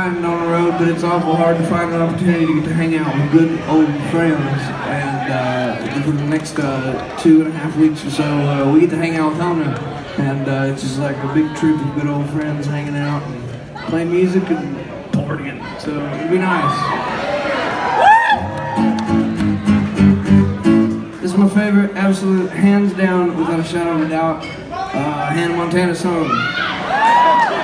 riding on the road, but it's awful hard to find an opportunity to get to hang out with good old friends. And for the next 2.5 weeks or so, we get to hang out with Hona. And it's just like a big troop of good old friends hanging out and playing music and partying. So it'll be nice. This is my favorite, absolute, hands down, without a shadow of a doubt, Hannah Montana song.